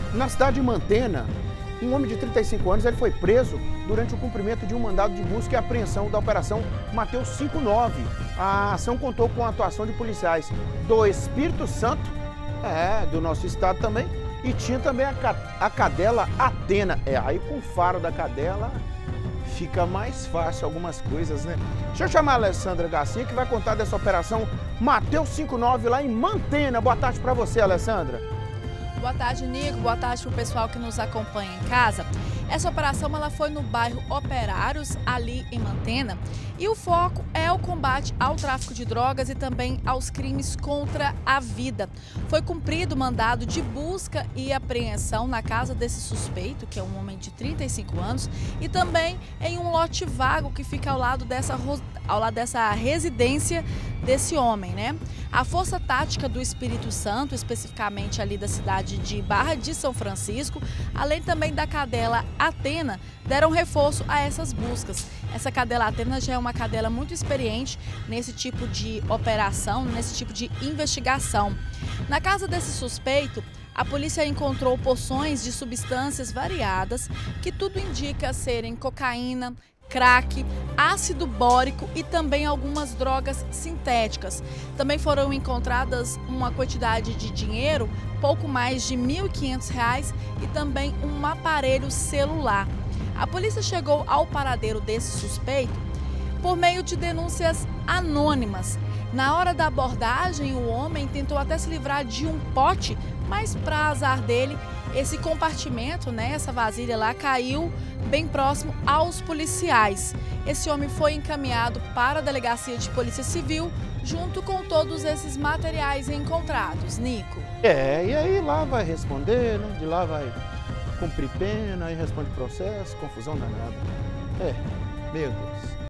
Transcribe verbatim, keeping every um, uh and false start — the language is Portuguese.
Na cidade de Mantena, um homem de trinta e cinco anos ele foi preso durante o cumprimento de um mandado de busca e apreensão da Operação Mateus cinquenta e nove. A ação contou com a atuação de policiais do Espírito Santo, é, do nosso estado também, e tinha também a, a cadela Atena. É, aí com o faro da cadela fica mais fácil algumas coisas, né? Deixa eu chamar a Alessandra Garcia, que vai contar dessa Operação Mateus cinquenta e nove lá em Mantena. Boa tarde para você, Alessandra. Boa tarde, Nico. Boa tarde para o pessoal que nos acompanha em casa. Essa operação ela foi no bairro Operários, ali em Mantena, e o foco é o combate ao tráfico de drogas e também aos crimes contra a vida. Foi cumprido o mandado de busca e apreensão na casa desse suspeito, que é um homem de trinta e cinco anos, e também em um lote vago que fica ao lado dessa, ao lado dessa residência desse homem, né? A Força Tática do Espírito Santo, especificamente ali da cidade de Barra de São Francisco, além também da cadela Atena, deram reforço a essas buscas. Essa cadela Atena já é uma cadela muito experiente nesse tipo de operação, nesse tipo de investigação. Na casa desse suspeito, a polícia encontrou porções de substâncias variadas, que tudo indica serem cocaína, crack, ácido bórico e também algumas drogas sintéticas. Também foram encontradas uma quantidade de dinheiro, pouco mais de mil e quinhentos reais, e também um aparelho celular. A polícia chegou ao paradeiro desse suspeito por meio de denúncias anônimas. Na hora da abordagem, o homem tentou até se livrar de um pote, mas para azar dele, esse compartimento, né, essa vasilha lá, caiu bem próximo aos policiais. Esse homem foi encaminhado para a Delegacia de Polícia Civil, junto com todos esses materiais encontrados. Nico. É, e aí lá vai responder, né? De lá vai cumprir pena, aí responde processo, confusão danada. É, meu Deus.